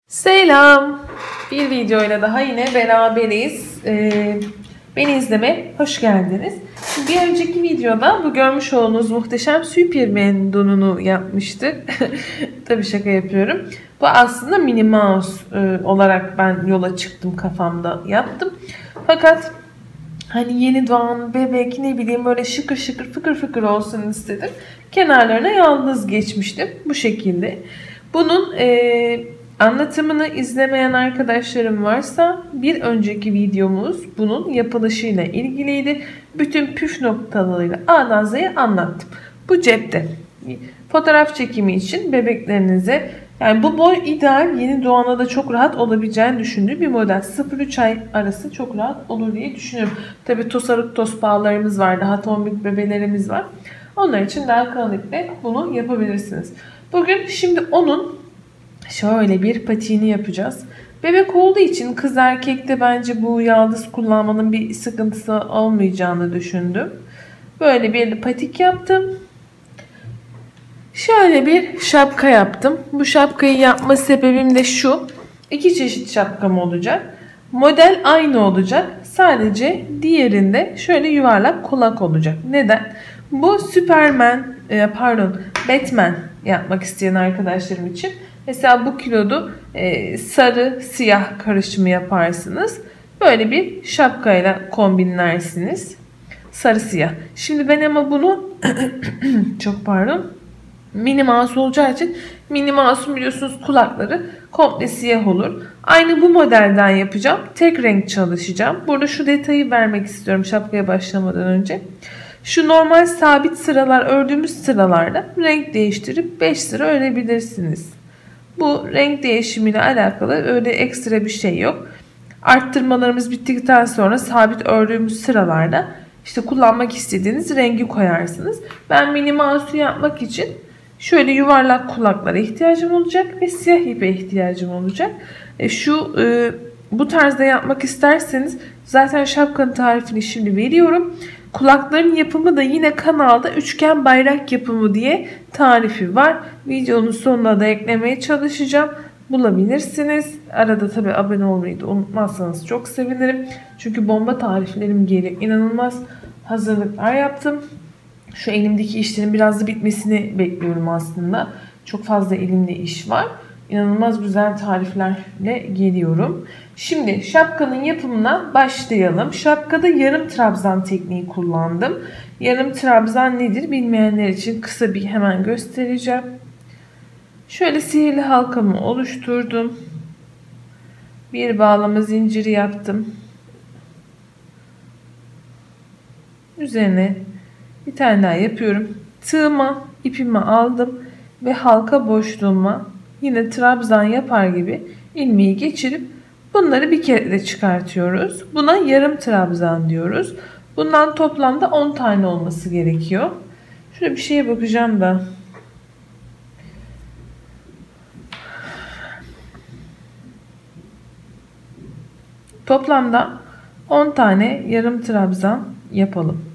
Selam. Bir videoyla daha yine beraberiz. Beni izlemeye hoş geldiniz. Bir önceki videoda bu görmüş olduğunuz muhteşem Superman donunu yapmıştık. Tabii şaka yapıyorum. Bu aslında Minnie Mouse olarak ben yola çıktım, kafamda yaptım. Fakat hani yeni doğan bebek, ne bileyim, böyle şıkır şıkır fıkır fıkır olsun istedim. Kenarlarına yalnız geçmiştim bu şekilde. Bunun anlatımını izlemeyen arkadaşlarım varsa, bir önceki videomuz bunun yapılışıyla ilgiliydi. Bütün püf noktalarıyla A'dan Z'ye anlattım. Bu cepte. Fotoğraf çekimi için bebeklerinize, yani bu boy ideal, yeni doğana da çok rahat olabileceğini düşündüğüm bir model. 0-3 ay arası çok rahat olur diye düşünüyorum. Tabi tosarık tospağlarımız var, daha tombik bebelerimiz var. Onlar için daha kalın iple bunu yapabilirsiniz. Bugün şimdi onun şöyle bir patiğini yapacağız. Bebek olduğu için kız erkekte bence bu yaldız kullanmanın bir sıkıntısı olmayacağını düşündüm. Böyle bir patik yaptım. Şöyle bir şapka yaptım. Bu şapkayı yapma sebebim de şu. İki çeşit şapkam olacak. Model aynı olacak. Sadece diğerinde şöyle yuvarlak kulak olacak. Neden? Bu Batman yapmak isteyen arkadaşlarım için. Mesela bu kilodu sarı siyah karışımı yaparsınız. Böyle bir şapkayla kombinlersiniz. Sarı siyah. Şimdi ben ama bunu çok pardon, Minnie Mouse olacağı için, Minnie Mouse'un biliyorsunuz kulakları komple siyah olur. Aynı bu modelden yapacağım. Tek renk çalışacağım. Burada şu detayı vermek istiyorum şapkaya başlamadan önce. Şu normal sabit sıralar, ördüğümüz sıralarda renk değiştirip 5 sıra örebilirsiniz. Bu renk değişimiyle alakalı öyle ekstra bir şey yok. Arttırmalarımız bittikten sonra sabit ördüğümüz sıralarda işte kullanmak istediğiniz rengi koyarsınız. Ben Minnie Mouse'u yapmak için şöyle yuvarlak kulaklara ihtiyacım olacak ve siyah ipe ihtiyacım olacak. Bu tarzda yapmak isterseniz zaten şapkanın tarifini şimdi veriyorum. Kulakların yapımı da yine kanalda üçgen bayrak yapımı diye tarifi var. Videonun sonuna da eklemeye çalışacağım. Bulabilirsiniz. Arada tabi abone olmayı da unutmazsanız çok sevinirim. Çünkü bomba tariflerim geliyor. İnanılmaz hazırlıklar yaptım. Şu elimdeki işlerin biraz da bitmesini bekliyorum aslında. Çok fazla elimde iş var. İnanılmaz güzel tariflerle geliyorum. Şimdi şapkanın yapımına başlayalım. Şapkada yarım trabzan tekniği kullandım. Yarım trabzan nedir bilmeyenler için kısa bir hemen göstereceğim. Şöyle sihirli halkamı oluşturdum. Bir bağlama zinciri yaptım. Üzerine bir tane daha yapıyorum. Tığıma ipimi aldım ve halka boşluğuma yine trabzan yapar gibi ilmeği geçirip bunları bir kere de çıkartıyoruz. Buna yarım trabzan diyoruz. Bundan toplamda 10 tane olması gerekiyor. Şöyle bir şeye bakacağım da. Toplamda 10 tane yarım trabzan yapalım.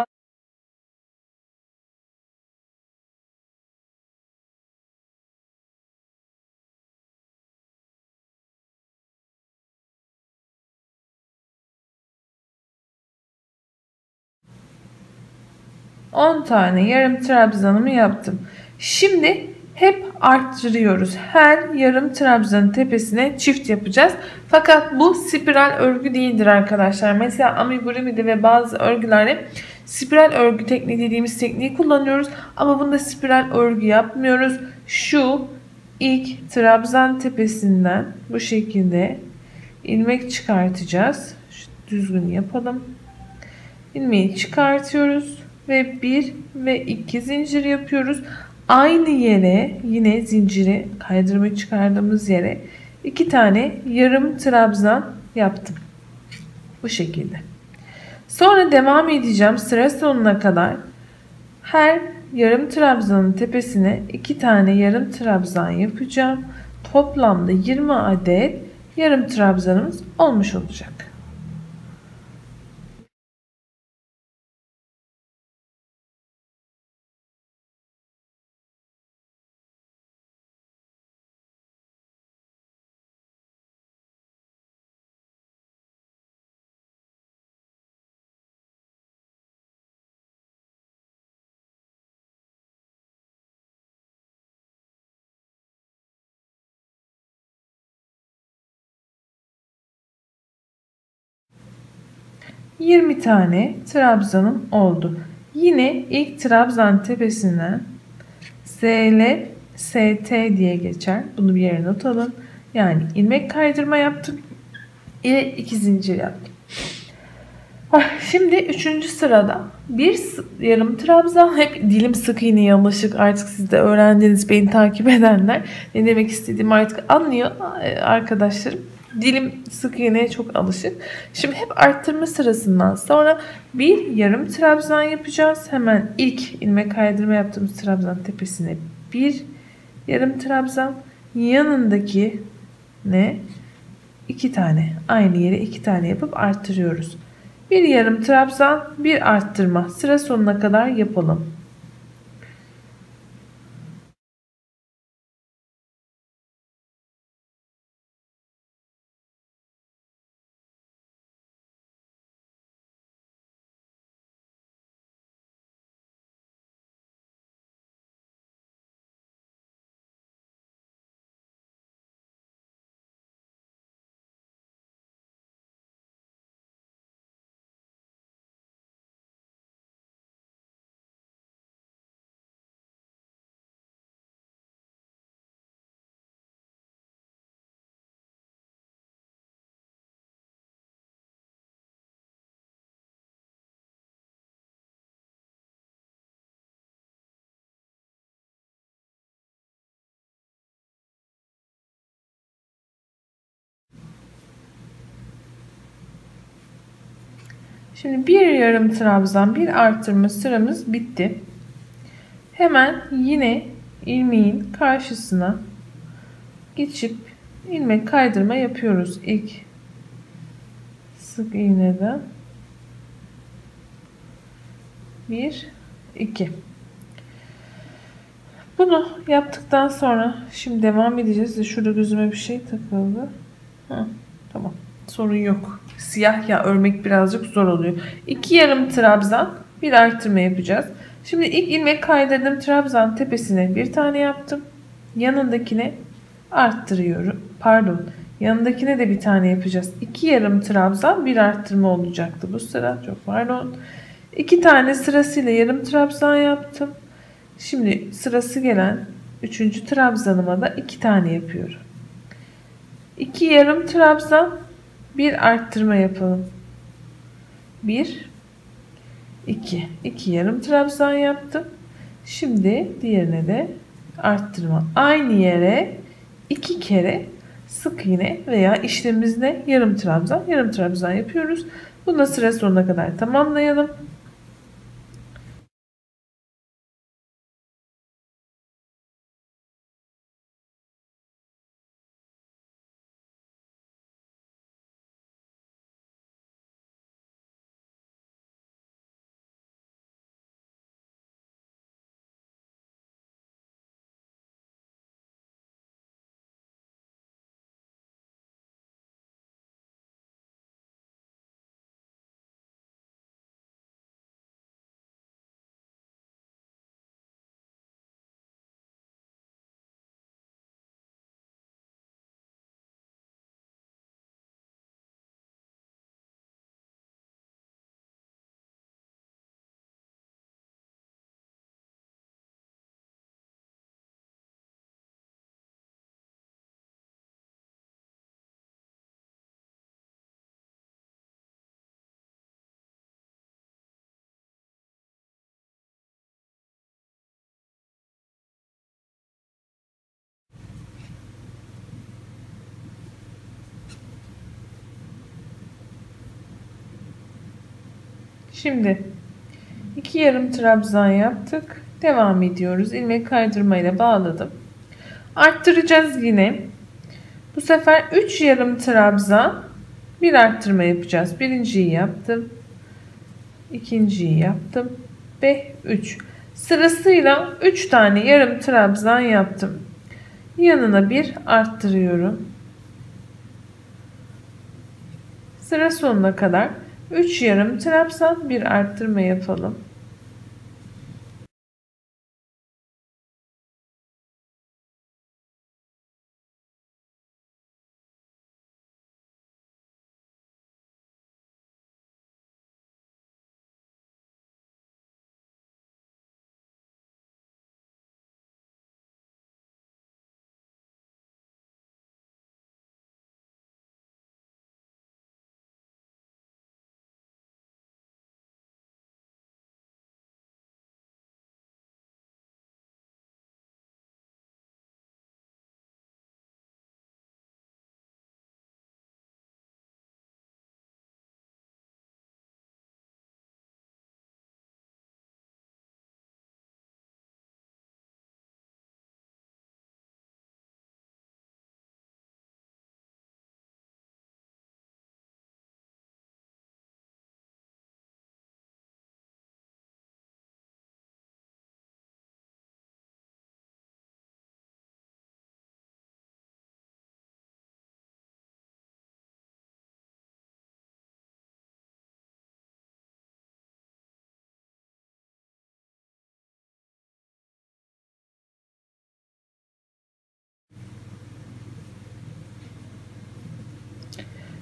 On tane yarım trabzanımı yaptım. Şimdi hep arttırıyoruz. Her yarım trabzanın tepesine çift yapacağız. Fakat bu spiral örgü değildir arkadaşlar. Mesela amigurumi'de ve bazı örgülerde spiral örgü tekniği dediğimiz tekniği kullanıyoruz. Ama bunda spiral örgü yapmıyoruz. Şu ilk trabzan tepesinden bu şekilde ilmek çıkartacağız. Düzgün yapalım. İlmeği çıkartıyoruz ve 1 ve 2 zincir yapıyoruz. Aynı yere yine zinciri kaydırma çıkardığımız yere 2 tane yarım trabzan yaptım. Bu şekilde. Sonra devam edeceğim sıra sonuna kadar. Her yarım trabzanın tepesine 2 tane yarım trabzan yapacağım. Toplamda 20 adet yarım trabzanımız olmuş olacak. 20 tane trabzanım oldu. Yine ilk trabzan tepesinden ZL ST diye geçer. Bunu bir yere not alın. Yani ilmek kaydırma yaptım. İle 2 zincir yaptım. Şimdi 3. sırada bir yarım trabzan, hep dilim sık iğneye alışık, artık siz de öğrendiniz, beni takip edenler ne demek istediğimi artık anlıyor arkadaşlarım. Dilim sık iğneye çok alışık. Şimdi hep arttırma sırasından sonra bir yarım trabzan yapacağız. Hemen ilk ilmek kaydırma yaptığımız trabzan tepesine bir yarım trabzan, yanındaki ne? 2 tane, aynı yere 2 tane yapıp arttırıyoruz. Bir yarım trabzan, bir arttırma. Sıra sonuna kadar yapalım. Şimdi bir yarım trabzan, bir arttırma sıramız bitti. Hemen yine ilmeğin karşısına geçip ilmek kaydırma yapıyoruz. İlk sık iğneden 1 2. Bunu yaptıktan sonra şimdi devam edeceğiz. Şurada gözüme bir şey takıldı. Tamam. Sorun yok. Siyah ya, örmek birazcık zor oluyor. 2 yarım trabzan, bir arttırma yapacağız. Şimdi ilk ilmek kaydırdım, trabzan tepesine bir tane yaptım. Yanındakine arttırıyorum. Pardon. Yanındakine de bir tane yapacağız. 2 yarım trabzan, bir arttırma olacaktı bu sıra. Çok pardon. 2 tane sırasıyla yarım trabzan yaptım. Şimdi sırası gelen 3. trabzanıma da 2 tane yapıyorum. 2 yarım trabzan, bir arttırma yapalım. 1 2 2 yarım trabzan yaptım. Şimdi diğerine de arttırma. Aynı yere 2 kere sık iğne veya işlemimizde yarım trabzan yapıyoruz. Bunu da sıra sonuna kadar tamamlayalım. Şimdi 2 yarım trabzan yaptık. Devam ediyoruz. İlmek kaydırmayla bağladım. Arttıracağız yine. Bu sefer 3 yarım trabzan, bir arttırma yapacağız. Birinciyi yaptım. İkinciyi yaptım. Ve 3. Sırasıyla 3 tane yarım trabzan yaptım. Yanına bir arttırıyorum. Sıra sonuna kadar 3 yarım trabzan, bir arttırma yapalım.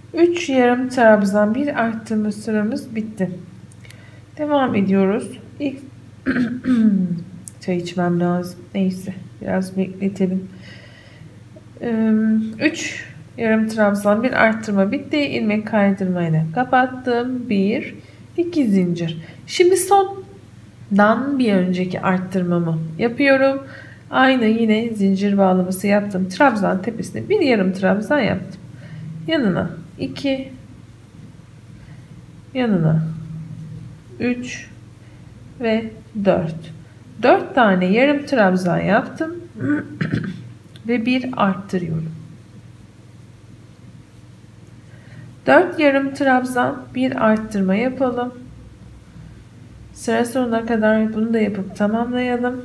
3 yarım trabzan bir arttırma sıramız bitti. Devam ediyoruz. İlk çay içmem lazım. Neyse biraz bekletelim. 3 yarım trabzan bir arttırma bitti. İlmek kaydırmayla kapattım. 1 2 zincir. Şimdi sondan bir önceki arttırmamı yapıyorum. Aynı yine zincir bağlaması yaptım. Trabzan tepesine bir yarım trabzan yaptım. Yanına 2, yanına 3 ve 4. 4 tane yarım trabzan yaptım ve bir arttırıyorum. 4 yarım trabzan bir arttırma yapalım. Sıra sonuna kadar bunu da yapıp tamamlayalım.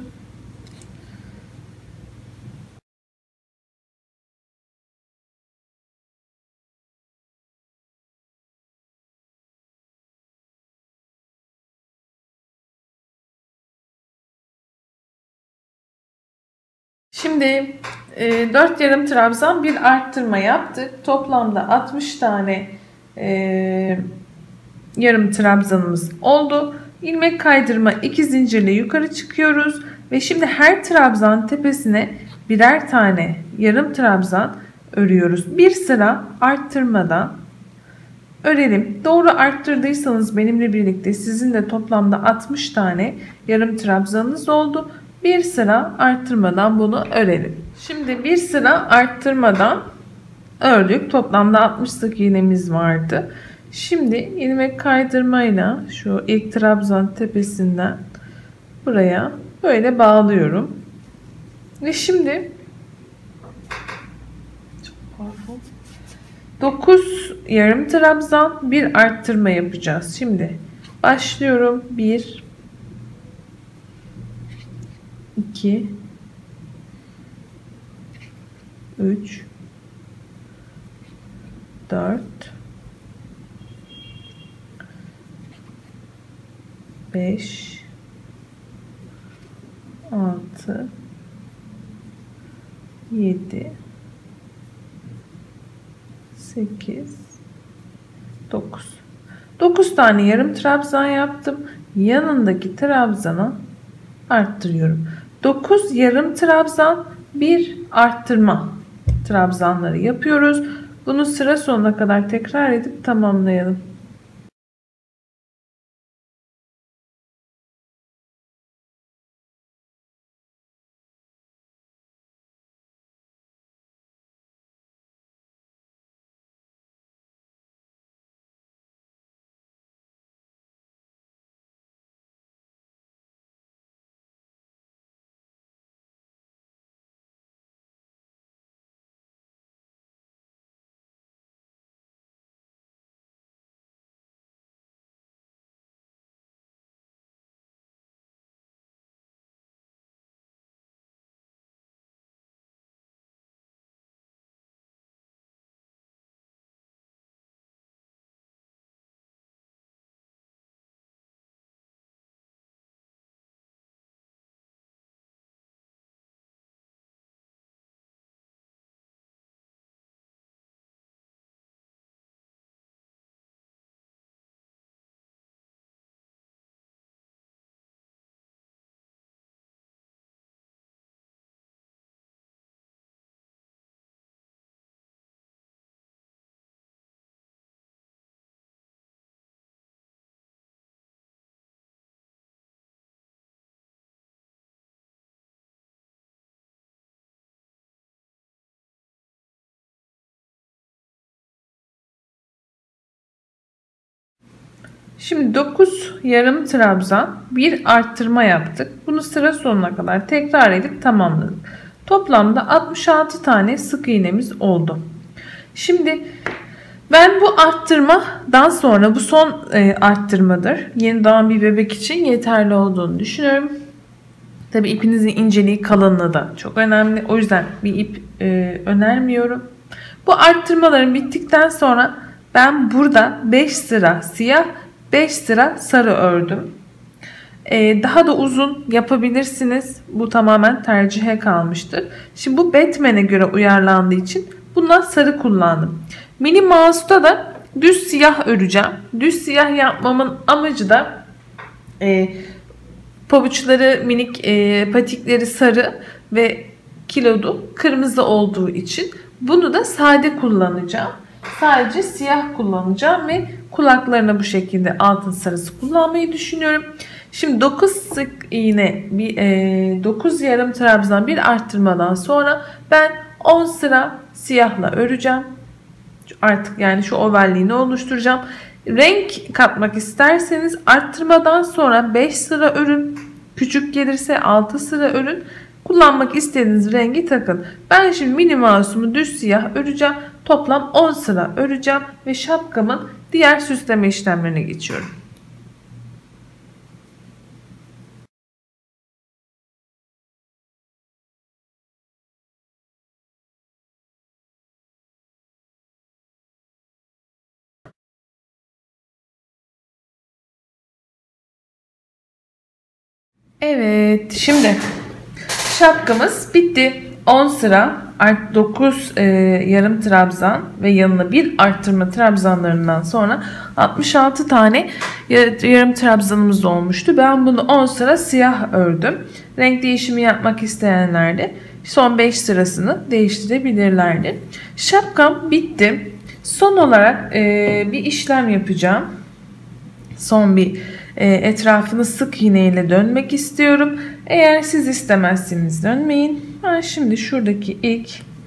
Şimdi 4 yarım trabzan bir arttırma yaptık. Toplamda 60 tane yarım trabzanımız oldu. İlmek kaydırma 2 zincirle yukarı çıkıyoruz ve şimdi her trabzan tepesine birer tane yarım trabzan örüyoruz. Bir sıra arttırmadan örelim. Doğru arttırdıysanız benimle birlikte sizin de toplamda 60 tane yarım trabzanınız oldu. Bir sıra arttırmadan bunu örelim. Şimdi bir sıra arttırmadan ördük. Toplamda 60 sık iğnemiz vardı. Şimdi ilmek kaydırmayla şu ilk trabzan tepesinden buraya böyle bağlıyorum. Ve şimdi 9 yarım trabzan bir arttırma yapacağız. Şimdi başlıyorum. 1 2 3 4 5 6 7 8 9 9 tane yarım trabzan yaptım. Yanındaki trabzana arttırıyorum. 9 yarım trabzan bir arttırma trabzanları yapıyoruz. Bunu sıra sonuna kadar tekrar edip tamamlayalım. Şimdi 9 yarım trabzan bir arttırma yaptık. Bunu sıra sonuna kadar tekrar edip tamamladık. Toplamda 66 tane sık iğnemiz oldu. Şimdi ben bu arttırmadan sonra bu son arttırmadır. Yeni doğan bir bebek için yeterli olduğunu düşünüyorum. Tabi ipinizin inceliği, kalınlığı da çok önemli. O yüzden bir ip önermiyorum. Bu arttırmaların bittikten sonra ben burada 5 sıra siyah, 5 sıra sarı ördüm. Daha da uzun yapabilirsiniz. Bu tamamen tercihe kalmıştır. Şimdi bu Batman'e göre uyarlandığı için Buna sarı kullandım. Mini Mouse'da da düz siyah öreceğim. Düz siyah yapmamın amacı da pabuçları minik, patikleri sarı ve kilodu kırmızı olduğu için bunu da sade kullanacağım. Sadece siyah kullanacağım ve kulaklarına bu şekilde altın sarısı kullanmayı düşünüyorum. Şimdi 9 sık iğne, 9 yarım trabzan bir arttırmadan sonra ben 10 sıra siyahla öreceğim. Artık yani şu ovalliğini oluşturacağım. Renk katmak isterseniz arttırmadan sonra 5 sıra örün. Küçük gelirse 6 sıra örün. Kullanmak istediğiniz rengi takın. Ben şimdi mini mouse'umu düz siyah öreceğim. Toplam 10 sıra öreceğim ve şapkamın diğer süsleme işlemlerine geçiyorum. Evet, şimdi şapkamız bitti. 10 sıra 9 yarım trabzan ve yanına bir arttırma trabzanlarından sonra 66 tane yarım trabzanımız olmuştu. Ben bunu 10 sıra siyah ördüm. Renk değişimi yapmak isteyenler de son 5 sırasını değiştirebilirlerdi. Şapkam bitti. Son olarak bir işlem yapacağım. Son bir etrafını sık iğne ile dönmek istiyorum. Eğer siz istemezseniz dönmeyin. Ben şimdi şuradaki ilk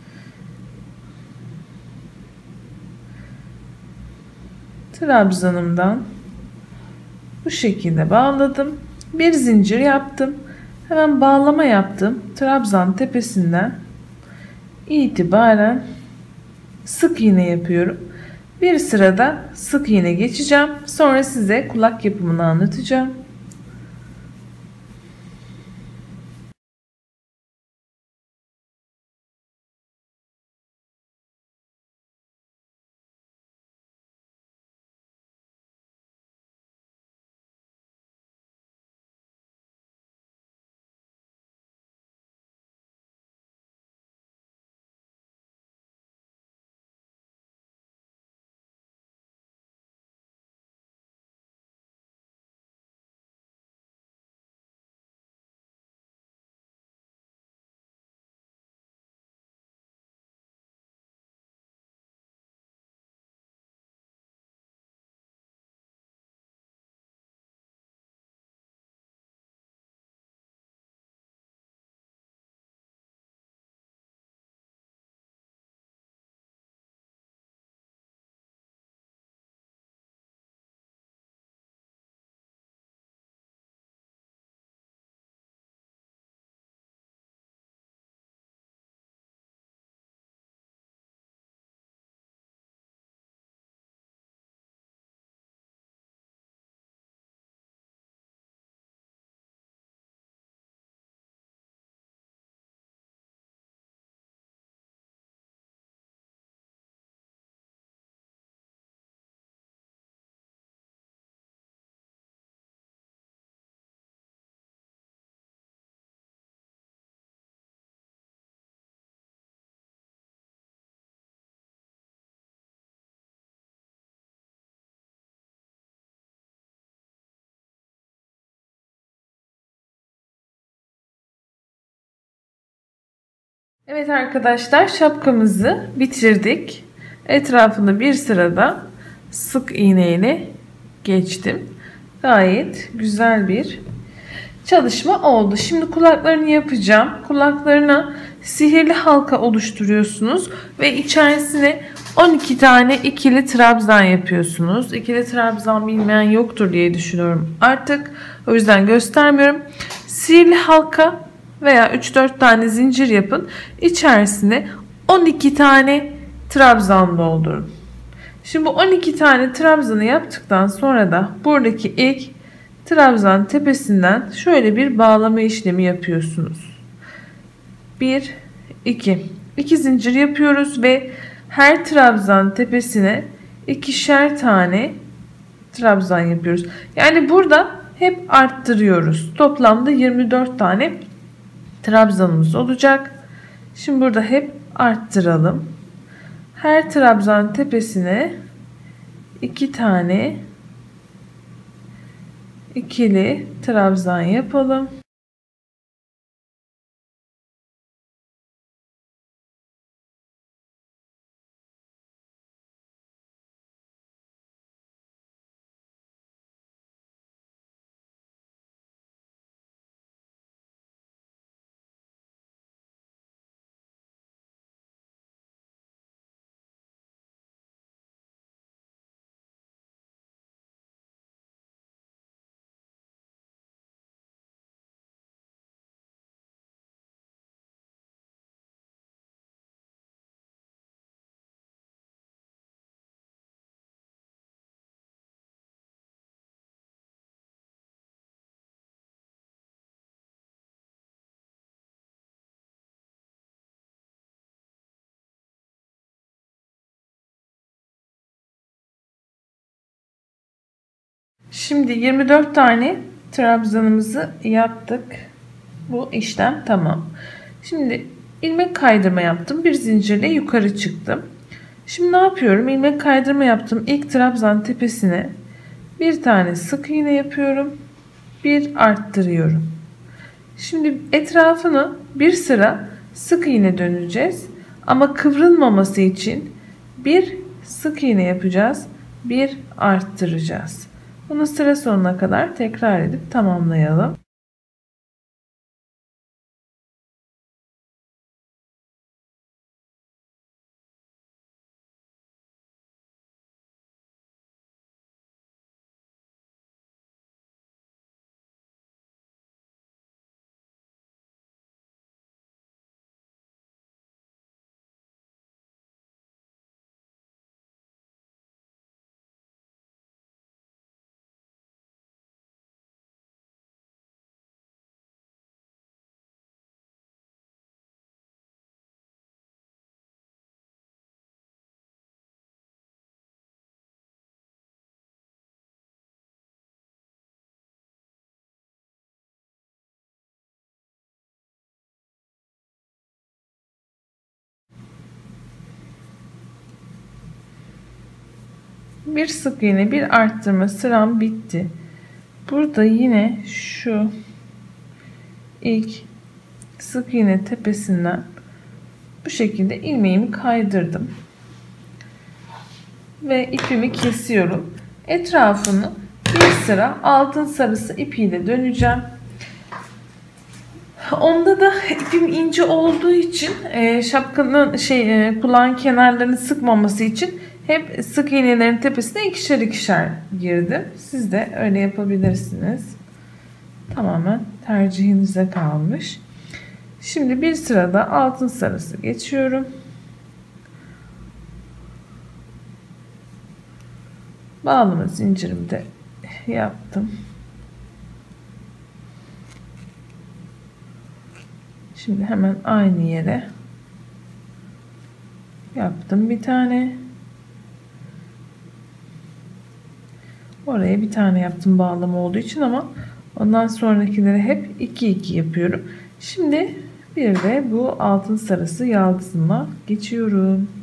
trabzanımdan bu şekilde bağladım. Bir zincir yaptım. Hemen bağlama yaptım. Trabzan tepesinden itibaren sık iğne yapıyorum. Bir sırada sık iğne geçeceğim. Sonra size kulak yapımını anlatacağım. Evet arkadaşlar, şapkamızı bitirdik. Etrafını bir sırada sık iğne ile geçtim. Gayet güzel bir çalışma oldu. Şimdi kulaklarını yapacağım. Kulaklarına sihirli halka oluşturuyorsunuz ve içerisine 12 tane ikili trabzan yapıyorsunuz. İkili trabzan bilmeyen yoktur diye düşünüyorum artık. O yüzden göstermiyorum. Sihirli halka veya 3-4 tane zincir yapın. İçerisine 12 tane trabzan doldurun. Şimdi bu 12 tane trabzanı yaptıktan sonra da buradaki ilk trabzan tepesinden şöyle bir bağlama işlemi yapıyorsunuz. 1 2 zincir yapıyoruz ve her trabzan tepesine ikişer tane trabzan yapıyoruz. Yani burada hep arttırıyoruz. Toplamda 24 tane trabzanımız olacak. Şimdi burada hep arttıralım. Her trabzan tepesine 2 tane ikili trabzan yapalım. Şimdi 24 tane trabzanımızı yaptık. Bu işlem tamam. Şimdi ilmek kaydırma yaptım. Bir zincirle yukarı çıktım. Şimdi ne yapıyorum? İlmek kaydırma yaptım. İlk trabzan tepesine bir tane sık iğne yapıyorum. Bir arttırıyorum. Şimdi etrafını bir sıra sık iğne döneceğiz. Ama kıvrılmaması için bir sık iğne yapacağız. Bir arttıracağız. Bunu sıra sonuna kadar tekrar edip tamamlayalım. Bir sık iğne, bir arttırma sıram bitti. Burada yine şu ilk sık iğne tepesinden bu şekilde ilmeğimi kaydırdım ve ipimi kesiyorum. Etrafını bir sıra altın sarısı ipiyle döneceğim. Onda da ipim ince olduğu için şapkanın kulağın kenarlarını sıkmaması için hep sık iğnelerin tepesine ikişer ikişer girdim. Siz de öyle yapabilirsiniz. Tamamen tercihinize kalmış. Şimdi bir sırada altın sarısı geçiyorum. Bağlama zincirimi de yaptım. Şimdi hemen aynı yere yaptım bir tane. Oraya bir tane yaptım bağlama olduğu için ama ondan sonrakileri hep 2-2 yapıyorum. Şimdi bir de bu altın sarısı yaldızıma geçiyorum.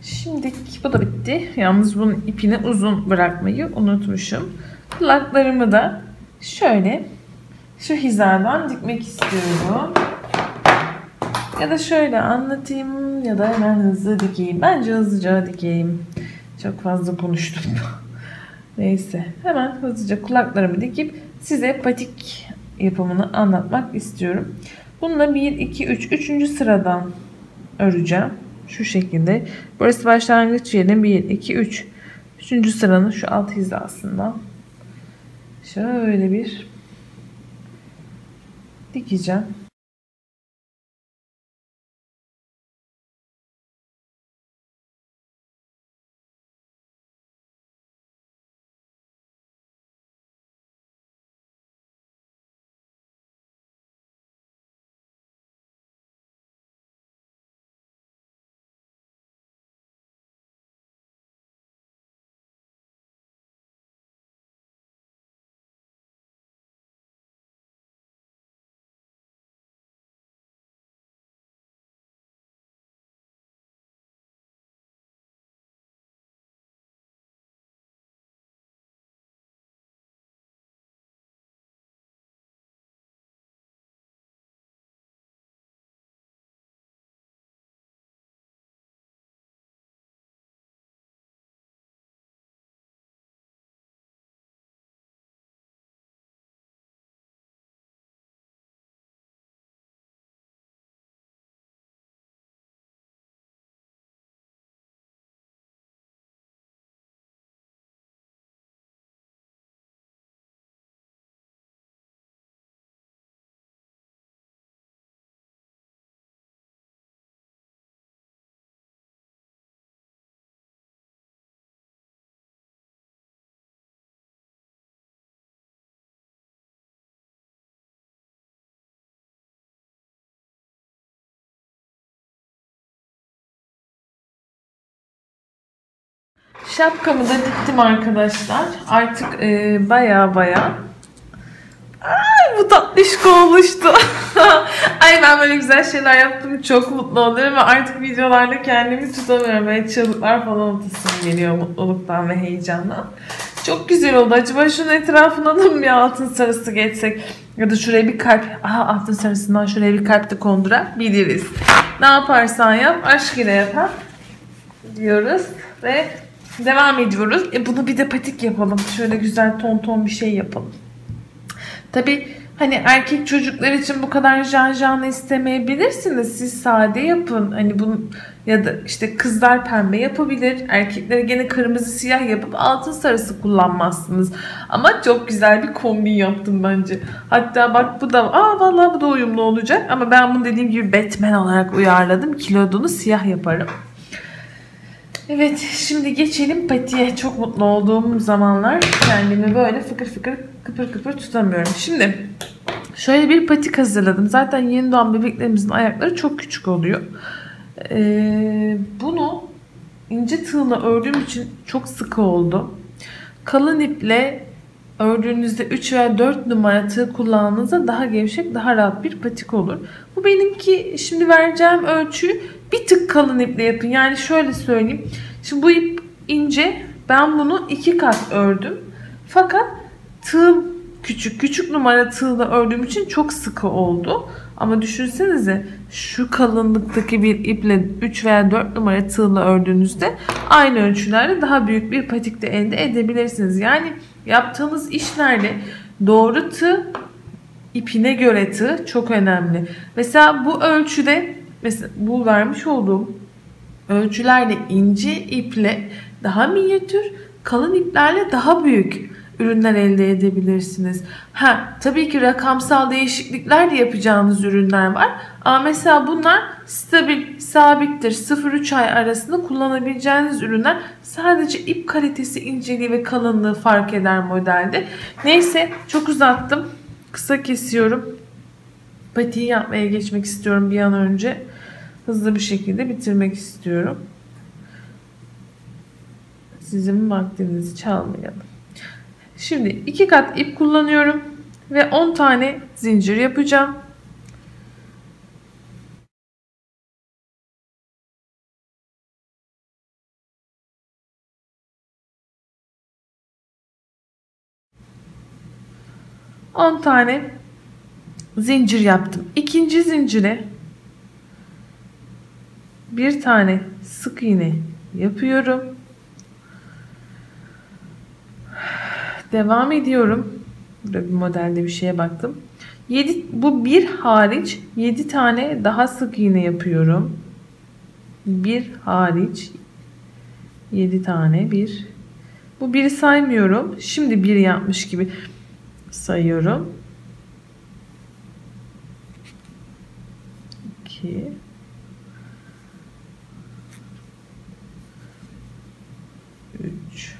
Şimdi bu da bitti. Yalnız bunun ipini uzun bırakmayı unutmuşum. Kulaklarımı da şöyle şu hizadan dikmek istiyorum. Ya da şöyle anlatayım ya da hemen hızlı dikeyim. Bence hızlıca dikeyim. Çok fazla konuştum. Neyse, hemen hızlıca kulaklarımı dikip size patik yapımını anlatmak istiyorum. Bununla 1, 2, 3. 3. sıradan öreceğim. Şu şekilde. Burası başlangıç yeri. 1, 2, 3. 3. sıranın şu alt hizasında. Şöyle bir dikeceğim. Şapkamı da diktim arkadaşlar. Artık baya bu tatlışko oluştu. Ay ben böyle güzel şeyler yaptım. Çok mutlu oluyorum ve artık videolarda kendimi tutamıyorum. Böyle çığlıklar falan atasım geliyor mutluluktan ve heyecandan. Çok güzel oldu. Acaba şunun etrafına da mı bir altın sarısı geçsek? Ya da şuraya bir kalp. Altın sarısından şuraya bir kalp de kondurabiliriz. Ne yaparsan yap, aşk ile yapar diyoruz ve devam ediyoruz. Bunu bir de patik yapalım. Şöyle güzel ton bir şey yapalım. Tabii hani erkek çocuklar için bu kadar janjanlı istemeyebilirsiniz. Siz sade yapın. Hani bunu ya da işte kızlar pembe yapabilir. Erkekler gene kırmızı siyah yapıp altın sarısı kullanmazsınız. Ama çok güzel bir kombin yaptım bence. Hatta bak bu da vallahi bu da uyumlu olacak. Ama ben bunu dediğim gibi Batman olarak uyarladım. Kilodunu siyah yaparım. Evet, şimdi geçelim patiğe. Çok mutlu olduğum zamanlar kendimi böyle fıkır fıkır kıpır kıpır tutamıyorum. Şimdi şöyle bir patik hazırladım. Zaten yeni doğan bebeklerimizin ayakları çok küçük oluyor. Bunu ince tığla ördüğüm için çok sıkı oldu. Kalın iple ördüğünüzde 3 veya 4 numara tığ kullandığınızda daha gevşek, daha rahat bir patik olur. Bu benimki, şimdi vereceğim ölçüyü bir tık kalın iple yapın. Yani şöyle söyleyeyim. Şimdi bu ip ince. Ben bunu 2 kat ördüm. Fakat tığım küçük numara tığla ördüğüm için çok sıkı oldu. Ama düşünsenize şu kalınlıktaki bir iple 3 veya 4 numara tığla ördüğünüzde aynı ölçülerde daha büyük bir patik de elde edebilirsiniz. Yani yaptığınız işlerde doğru tığ, ipine göre tığ çok önemli. Mesela bu ölçüde, mesela bu vermiş olduğum ölçülerde ince iple daha minyatür, kalın iplerle daha büyük ürünler elde edebilirsiniz. Tabii ki rakamsal değişiklikler de yapacağınız ürünler var. Ama mesela bunlar stabil, sabittir. 0-3 ay arasında kullanabileceğiniz ürünler. Sadece ip kalitesi, inceliği ve kalınlığı fark eder modelde. Neyse, çok uzattım. Kısa kesiyorum. Patiği yapmaya geçmek istiyorum bir an önce. Hızlı bir şekilde bitirmek istiyorum. Sizin vaktinizi çalmayalım. Şimdi 2 kat ip kullanıyorum ve 10 tane zincir yapacağım. 10 tane zincir yaptım. İkinci zincire bir tane sık iğne yapıyorum. Devam ediyorum. Burada bir modelde bir şeye baktım. 7, bu bir hariç 7 tane daha sık iğne yapıyorum. Bir hariç 7 tane bir. Bu biri saymıyorum. Şimdi bir yapmış gibi sayıyorum. 2 3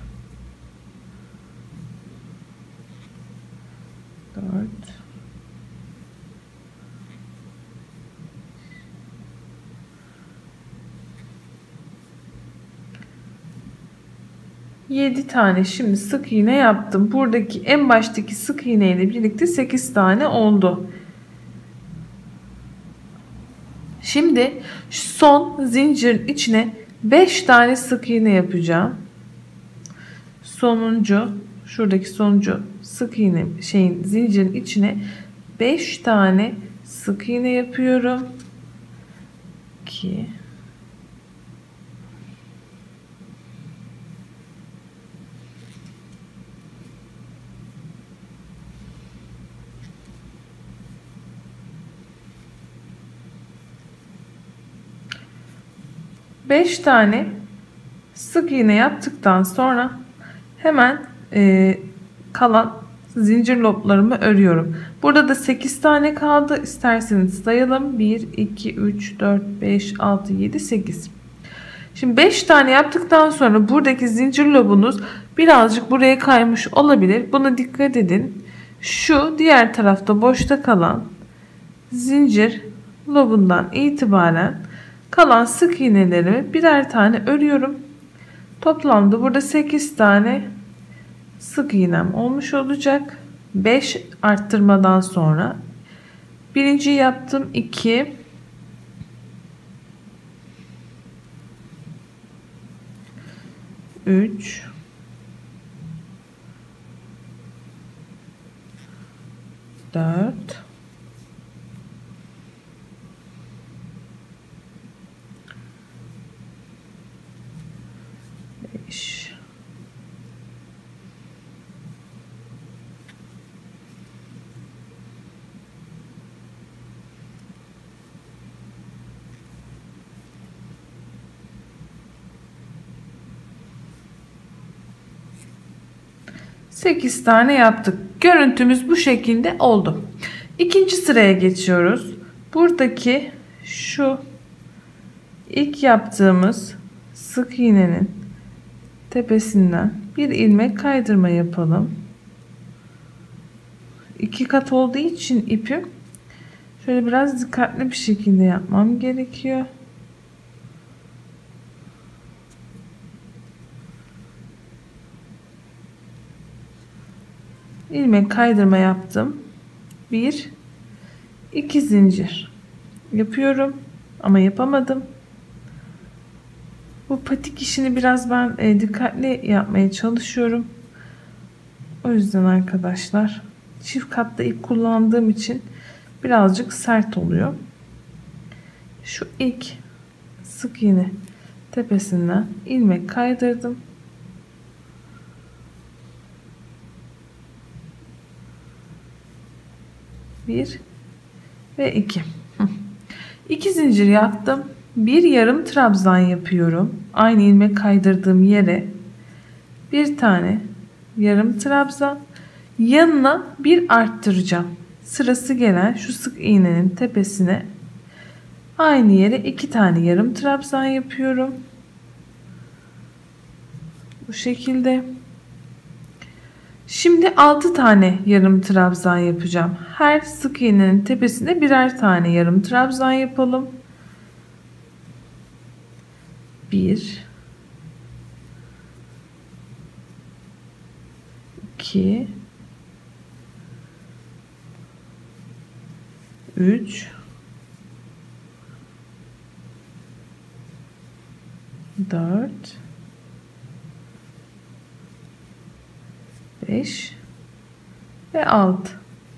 4 7 tane şimdi sık iğne yaptım. Buradaki en baştaki sık iğne ile birlikte 8 tane oldu. Şimdi son zincirin içine 5 tane sık iğne yapacağım. Sonuncu, şuradaki sonuncu sık iğne zincirin içine 5 tane sık iğne yapıyorum. 2 5 tane sık iğne yaptıktan sonra hemen kalan zincir loplarımı örüyorum. Burada da 8 tane kaldı. İsterseniz sayalım. 1, 2, 3, 4, 5, 6, 7, 8. Şimdi 5 tane yaptıktan sonra buradaki zincir lobunuz birazcık buraya kaymış olabilir. Buna dikkat edin. Şu diğer tarafta boşta kalan zincir lobundan itibaren kalan sık iğnelerimi birer tane örüyorum. Toplamda burada 8 tane sık iğnem olmuş olacak. 5 arttırmadan sonra birinciyi yaptım. 2 3 4 5 8 tane yaptık. Görüntümüz bu şekilde oldu. İkinci sıraya geçiyoruz. Buradaki şu ilk yaptığımız sık iğnenin tepesinden bir ilmek kaydırma yapalım. 2 kat olduğu için ipim şöyle biraz dikkatli bir şekilde yapmam gerekiyor. İlmek kaydırma yaptım. 1 2 zincir yapıyorum ama yapamadım. Bu patik işini biraz ben dikkatli yapmaya çalışıyorum. O yüzden arkadaşlar çift katlı ip kullandığım için birazcık sert oluyor. Şu ilk sık iğne tepesinden ilmek kaydırdım. Bir ve 2. 2 zincir yaptım. Bir yarım trabzan yapıyorum. Aynı ilmek kaydırdığım yere bir tane yarım trabzan, yanına bir arttıracağım. Sırası gelen şu sık iğnenin tepesine aynı yere 2 tane yarım trabzan yapıyorum. Bu şekilde. Şimdi 6 tane yarım trabzan yapacağım. Her sık iğnenin tepesine birer tane yarım trabzan yapalım. 1 2 3 4 5 ve 6.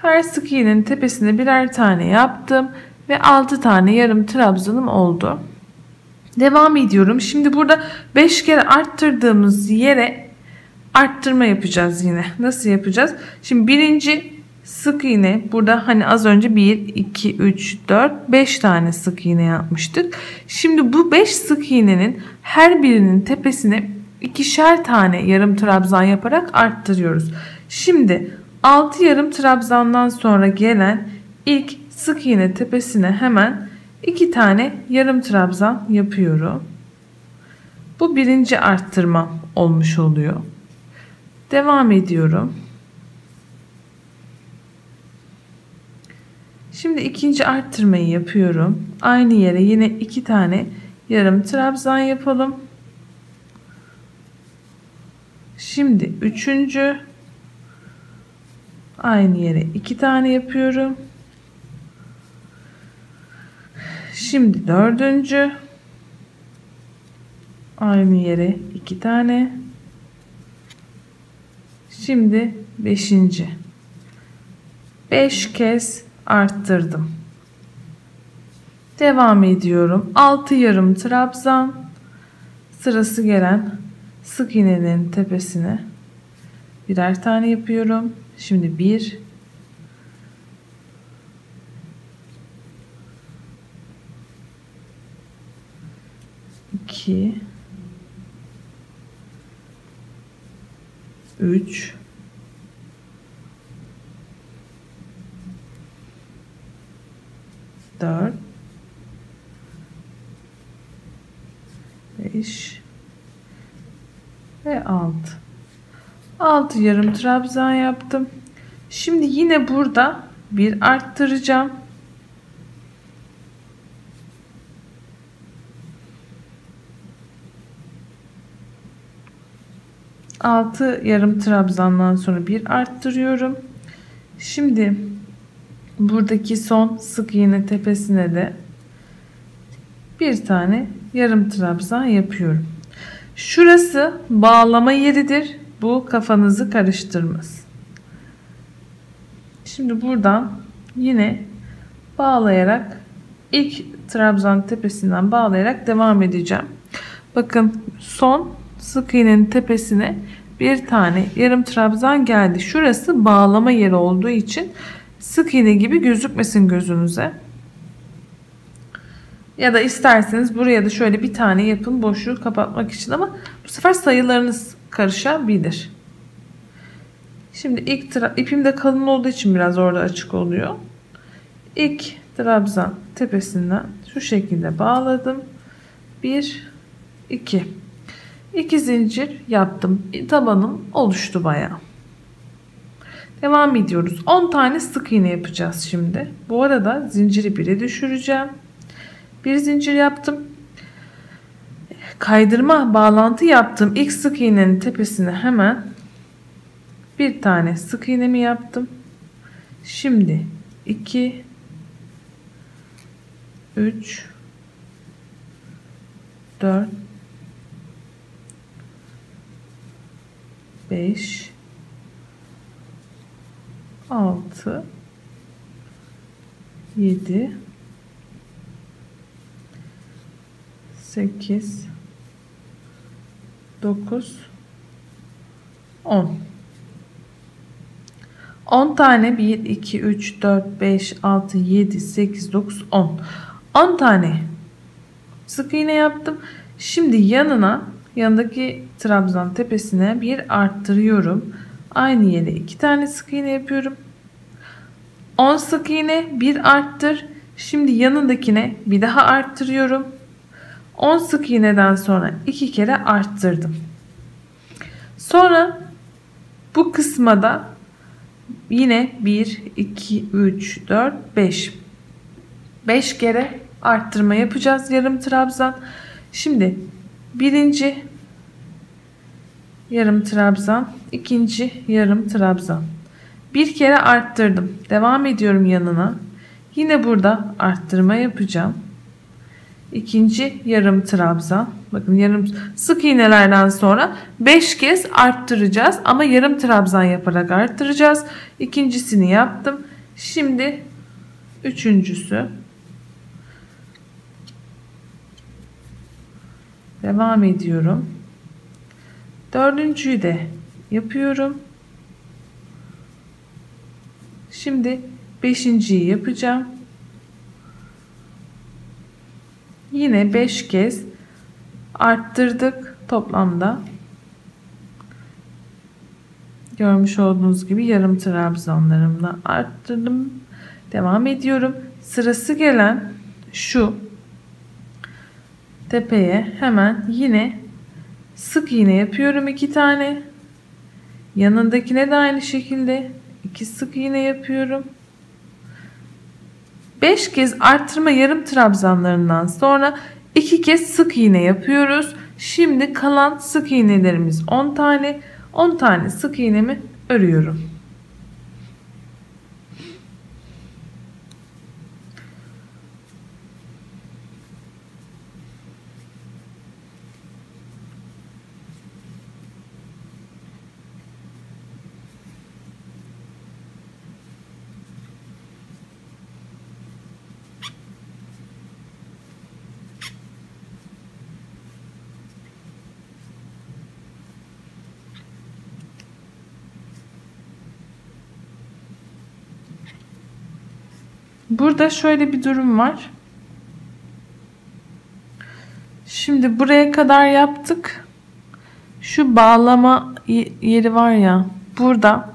Her sık iğnenin tepesine birer tane yaptım ve 6 tane yarım trabzanım oldu. Devam ediyorum. Şimdi burada 5 kere arttırdığımız yere arttırma yapacağız yine. Nasıl yapacağız? Şimdi birinci sık iğne, burada hani az önce 1, 2, 3, 4, 5 tane sık iğne yapmıştık. Şimdi bu 5 sık iğnenin her birinin tepesine ikişer tane yarım trabzan yaparak arttırıyoruz. Şimdi 6 yarım trabzandan sonra gelen ilk sık iğne tepesine hemen 2 tane yarım trabzan yapıyorum. Bu birinci arttırma olmuş oluyor. Devam ediyorum. Şimdi ikinci arttırmayı yapıyorum. Aynı yere yine 2 tane yarım trabzan yapalım. Şimdi üçüncü, aynı yere 2 tane yapıyorum. Şimdi dördüncü, aynı yere 2 tane. Şimdi beşinci. 5 kez arttırdım. Devam ediyorum. 6 yarım trabzan, sırası gelen sık iğnenin tepesine birer tane yapıyorum. Şimdi 1, 2, 3, 4, 5 ve 6. 6 yarım trabzan yaptım. Şimdi yine burada bir arttıracağım. Altı yarım trabzandan sonra bir arttırıyorum. Şimdi buradaki son sık iğne tepesine de bir tane yarım trabzan yapıyorum. Şurası bağlama yeridir. Bu kafanızı karıştırmaz. Şimdi buradan yine bağlayarak ilk trabzan tepesinden bağlayarak devam edeceğim. Bakın son sık iğnenin tepesine bir tane yarım trabzan geldi. Şurası bağlama yeri olduğu için sık iğne gibi gözükmesin gözünüze. Ya da isterseniz buraya da şöyle bir tane yapın boşluğu kapatmak için, ama bu sefer sayılarınız karışabilir. Şimdi ilk ipim de kalın olduğu için biraz orada açık oluyor. İlk trabzan tepesinden şu şekilde bağladım. 1, 2. 2 zincir yaptım. Tabanım oluştu bayağı. Devam ediyoruz. 10 tane sık iğne yapacağız şimdi. Bu arada zinciri 1'e düşüreceğim. Bir zincir yaptım. Kaydırma bağlantı yaptım. İlk sık iğnenin tepesine hemen bir tane sık iğnemi yaptım. Şimdi 2, 3, 4, 5, 6, 7, 8, 9, 10. 10 tane 1, 2, 3, 4, 5, 6, 7, 8, 9, 10. 10 tane sık iğne yaptım. Şimdi yanındaki trabzan tepesine bir arttırıyorum. Aynı yere 2 tane sık iğne yapıyorum. 10 sık iğne, bir arttır. Şimdi yanındakine bir daha arttırıyorum. 10 sık iğneden sonra 2 kere arttırdım. Sonra bu kısma da yine 1, 2, 3, 4, 5. 5 kere arttırma yapacağız yarım trabzan. Şimdi birinci yarım trabzan, ikinci yarım trabzan. Bir kere arttırdım. Devam ediyorum yanına. Yine burada arttırma yapacağım. İkinci yarım trabzan. Bakın yarım sık iğnelerden sonra 5 kez arttıracağız ama yarım trabzan yaparak arttıracağız. İkincisini yaptım. Şimdi üçüncüsü. Devam ediyorum. Dördüncüyü de yapıyorum. Şimdi beşinciyi yapacağım. Yine 5 kez arttırdık toplamda. Görmüş olduğunuz gibi yarım trabzanlarımla arttırdım. Devam ediyorum. Sırası gelen şu tepeye hemen yine sık iğne yapıyorum 2 tane. Yanındakine de aynı şekilde 2 sık iğne yapıyorum. 5 kez arttırma yarım trabzanlarından sonra 2 kez sık iğne yapıyoruz. Şimdi kalan sık iğnelerimiz 10 tane. 10 tane sık iğnemi örüyorum. Burada şöyle bir durum var. Şimdi buraya kadar yaptık. Şu bağlama yeri var ya, burada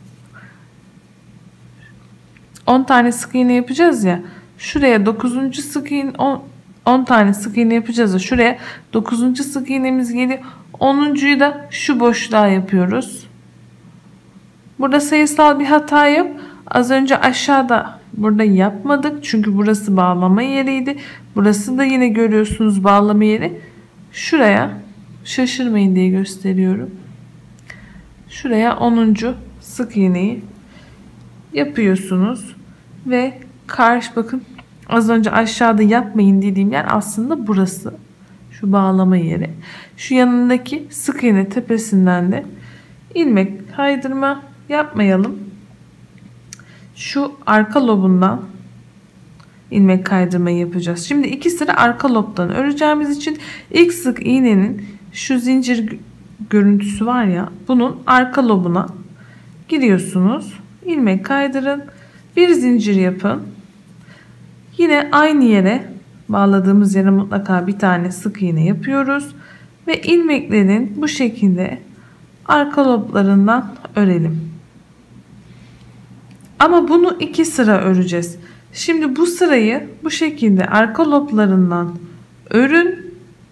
10 tane sık iğne yapacağız ya. Şuraya 9. sık iğne 10 tane sık iğne yapacağız ya. Şuraya 9. sık iğnemiz geliyor. 10'uncuyu da şu boşluğa yapıyoruz. Burada sayısal bir hata yok. Az önce aşağıda burada yapmadık. Çünkü burası bağlama yeriydi. Burası da yine görüyorsunuz bağlama yeri. Şuraya şaşırmayın diye gösteriyorum. Şuraya 10. sık iğneyi yapıyorsunuz. Ve karşı bakın, az önce aşağıda yapmayın dediğim yer aslında burası. Şu bağlama yeri. Şu yanındaki sık iğne tepesinden de ilmek kaydırma yapmayalım. Şu arka lobundan ilmek kaydırmayı yapacağız. Şimdi 2 sıra arka lobdan öreceğimiz için ilk sık iğnenin şu zincir görüntüsü var ya, bunun arka lobuna giriyorsunuz. İlmek kaydırın. Bir zincir yapın. Yine aynı yere bağladığımız yere mutlaka bir tane sık iğne yapıyoruz ve ilmeklerin bu şekilde arka loblarından örelim. Ama bunu 2 sıra öreceğiz. Şimdi bu sırayı bu şekilde arka loblarından örün.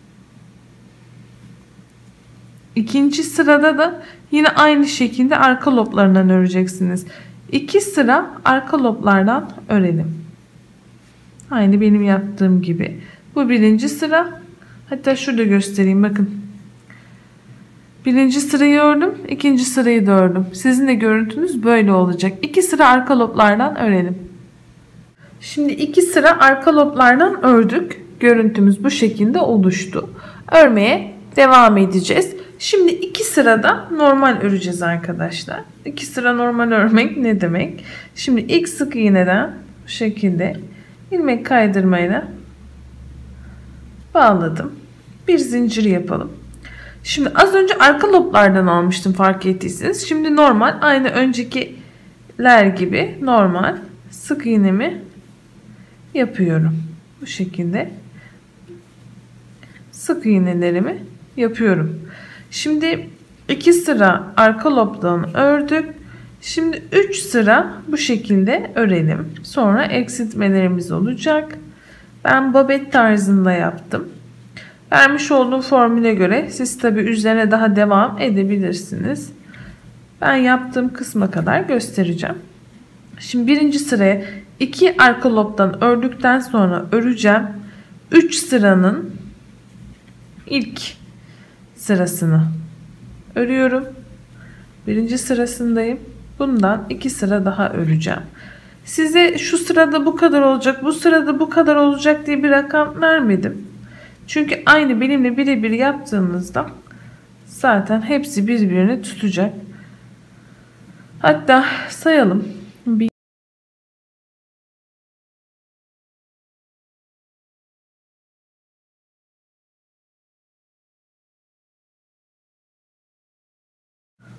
İkinci sırada da yine aynı şekilde arka loblarından öreceksiniz. 2 sıra arka loblardan örelim. Aynı benim yaptığım gibi. Bu birinci sıra. Hatta şurada göstereyim, bakın. Birinci sırayı ördüm. İkinci sırayı da ördüm. Sizin de görüntünüz böyle olacak. 2 sıra arka loblardan örelim. Şimdi 2 sıra arka loblardan ördük. Görüntümüz bu şekilde oluştu. Örmeye devam edeceğiz. Şimdi 2 sırada normal öreceğiz arkadaşlar. 2 sıra normal örmek ne demek? Şimdi ilk sık iğneden bu şekilde ilmek kaydırmayla bağladım. Bir zincir yapalım. Şimdi az önce arka loblardan almıştım, fark ettiyseniz. Şimdi normal, aynı öncekiler gibi normal sık iğnemi yapıyorum. Bu şekilde sık iğnelerimi yapıyorum. Şimdi 2 sıra arka lobdan ördük. Şimdi 3 sıra bu şekilde örelim. Sonra eksiltmelerimiz olacak. Ben babet tarzında yaptım. Vermiş olduğum formüle göre siz tabi üzerine daha devam edebilirsiniz. Ben yaptığım kısma kadar göstereceğim. Şimdi birinci sıraya 2 arka lobdan ördükten sonra öreceğim. 3 sıranın ilk sırasını örüyorum. Birinci sırasındayım. Bundan 2 sıra daha öreceğim. Size şu sırada bu kadar olacak, bu sırada bu kadar olacak diye bir rakam vermedim. Çünkü aynı benimle birebir yaptığınızda zaten hepsi birbirini tutacak. Hatta sayalım.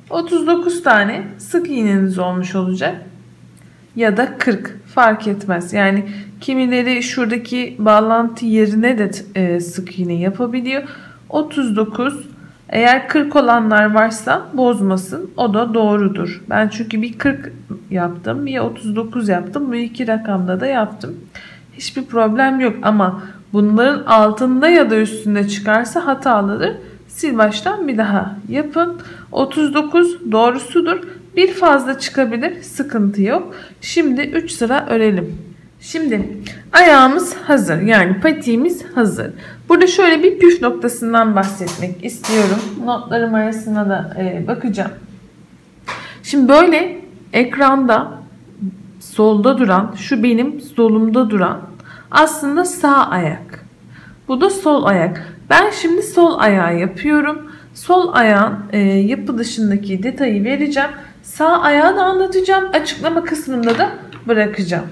39 tane sık iğneniz olmuş olacak. Ya da 40 fark etmez. Yani kimileri şuradaki bağlantı yerine de sık iğne yapabiliyor. 39. Eğer 40 olanlar varsa bozmasın. O da doğrudur. Ben çünkü bir 40 yaptım, bir 39 yaptım. Bu iki rakamda da yaptım. Hiçbir problem yok ama bunların altında ya da üstünde çıkarsa hatalıdır. Sil baştan bir daha yapın. 39 doğrusudur. Bir fazla çıkabilir. Sıkıntı yok. Şimdi 3 sıra örelim. Şimdi ayağımız hazır. Yani patiğimiz hazır. Burada şöyle bir püf noktasından bahsetmek istiyorum. Notlarım arasına da bakacağım. Şimdi böyle ekranda solda duran, şu benim solumda duran aslında sağ ayak. Bu da sol ayak. Ben şimdi sol ayağı yapıyorum. Sol ayağın yapı dışındaki detayı vereceğim. Sağ ayağı da anlatacağım. Açıklama kısmında da bırakacağım.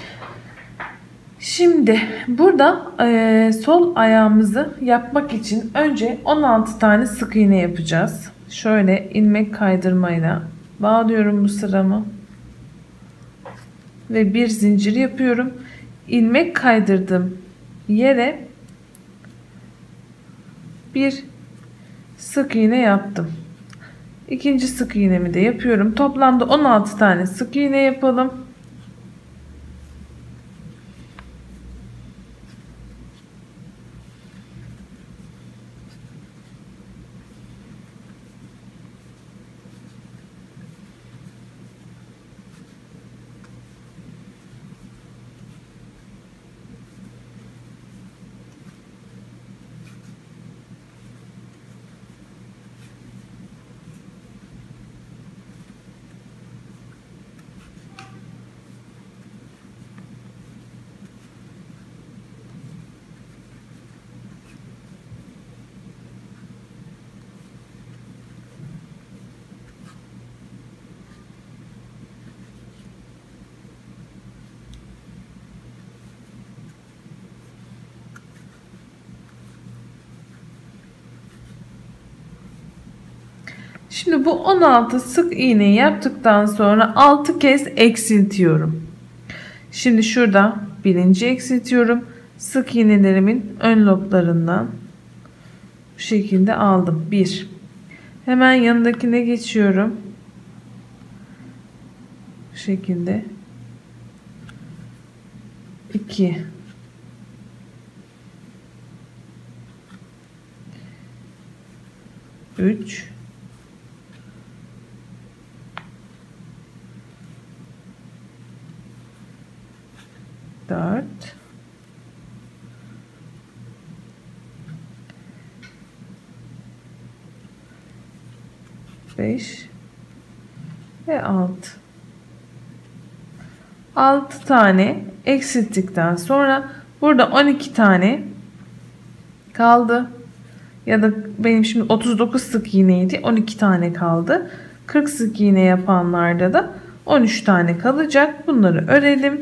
Şimdi burada sol ayağımızı yapmak için önce 16 tane sık iğne yapacağız. Şöyle ilmek kaydırmayla bağlıyorum bu sıramı. Ve bir zincir yapıyorum. İlmek kaydırdığım yere bir sık iğne yaptım. İkinci sık iğnemi de yapıyorum. Toplamda 16 tane sık iğne yapalım. Şimdi bu 16 sık iğneyi yaptıktan sonra 6 kez eksiltiyorum. Şimdi şurada birinci eksiltiyorum. Sık iğnelerimin ön loblarından bu şekilde aldım. 1. Hemen yanındakine geçiyorum. Bu şekilde. 2. 3. 4. 5 ve 6. 6 tane eksilttikten sonra burada 12 tane kaldı. Ya da benim şimdi 39 sık iğneydi. 12 tane kaldı. 40 sık iğne yapanlarda da 13 tane kalacak. Bunları örelim.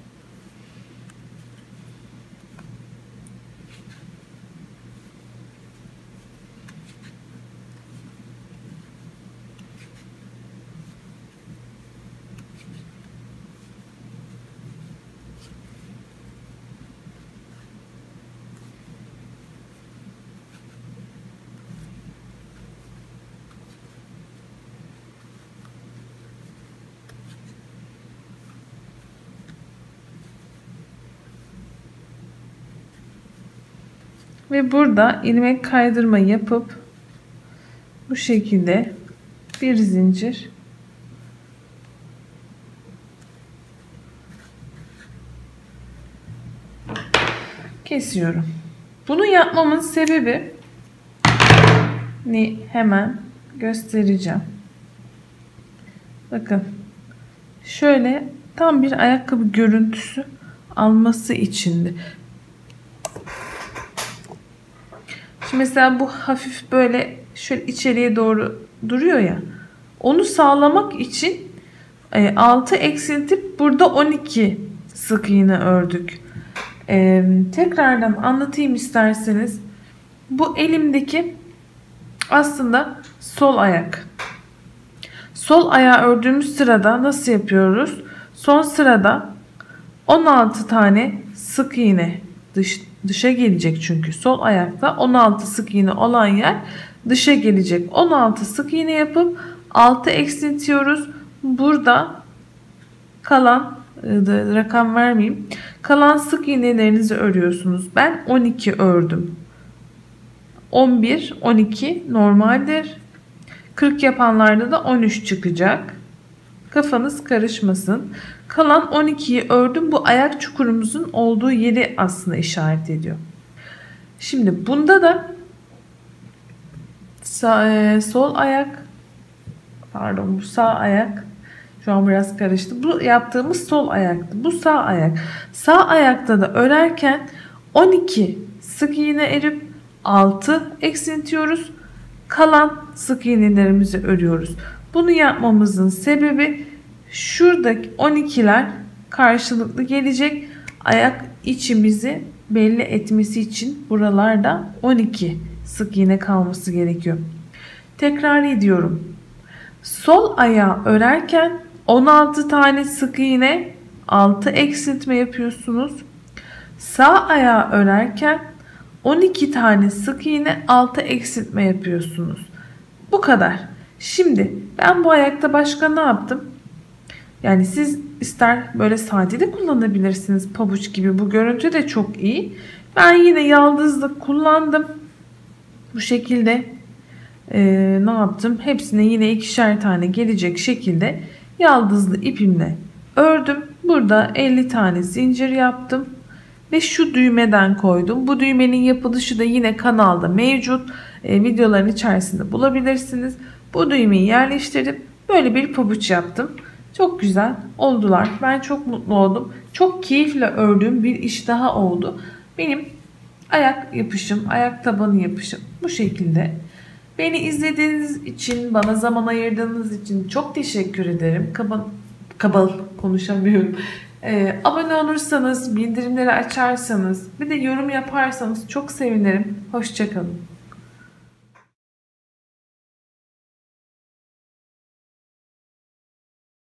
Ve burada ilmek kaydırma yapıp bu şekilde bir zincir kesiyorum. Bunu yapmamın sebebi hemen göstereceğim. Bakın şöyle tam bir ayakkabı görüntüsü alması içindi. Şimdi mesela bu hafif böyle şöyle içeriye doğru duruyor ya. Onu sağlamak için 6 eksiltip burada 12 sık iğne ördük. Tekrardan anlatayım isterseniz. Bu elimdeki aslında sol ayak. Sol ayağı ördüğümüz sırada nasıl yapıyoruz? Son sırada 16 tane sık iğne dışa gelecek, çünkü sol ayakta 16 sık iğne olan yer dışa gelecek. 16 sık iğne yapıp 6 eksiltiyoruz. Burada kalan rakam vermeyeyim. Kalan sık iğnelerinizi örüyorsunuz. Ben 12 ördüm. 11, 12 normaldir. 40 yapanlarda da 13 çıkacak. Kafanız karışmasın. Kalan 12'yi ördüm. Bu ayak çukurumuzun olduğu yeri aslında işaret ediyor. Şimdi bunda da sol ayak, pardon, bu sağ ayak. Şu an biraz karıştı. Bu yaptığımız sol ayaktı. Bu sağ ayak. Sağ ayakta da örerken 12 sık iğne erip 6 eksiltiyoruz. Kalan sık iğnelerimizi örüyoruz. Bunu yapmamızın sebebi şuradaki 12'ler karşılıklı gelecek. Ayak içimizi belli etmesi için buralarda 12 sık iğne kalması gerekiyor. Tekrar ediyorum. Sol ayağı örerken 16 tane sık iğne, 6 eksiltme yapıyorsunuz. Sağ ayağı örerken 12 tane sık iğne, 6 eksiltme yapıyorsunuz. Bu kadar. Şimdi ben bu ayakta başka ne yaptım? Yani siz ister böyle sade de kullanabilirsiniz. Pabuç gibi, bu görüntü de çok iyi. Ben yine yaldızlık kullandım. Bu şekilde ne yaptım? Hepsine yine ikişer tane gelecek şekilde yaldızlı ipimle ördüm. Burada 50 tane zincir yaptım. Ve şu düğmeden koydum. Bu düğmenin yapılışı da yine kanalda mevcut. Videoların içerisinde bulabilirsiniz. Bu düğmeyi yerleştirip böyle bir pabuç yaptım. Çok güzel oldular. Ben çok mutlu oldum. Çok keyifle ördüğüm bir iş daha oldu. Benim ayak yapışım, ayak tabanı yapışım bu şekilde. Beni izlediğiniz için, bana zaman ayırdığınız için çok teşekkür ederim. Kabal konuşamıyorum. Abone olursanız, bildirimleri açarsanız, bir de yorum yaparsanız çok sevinirim. Hoşça kalın.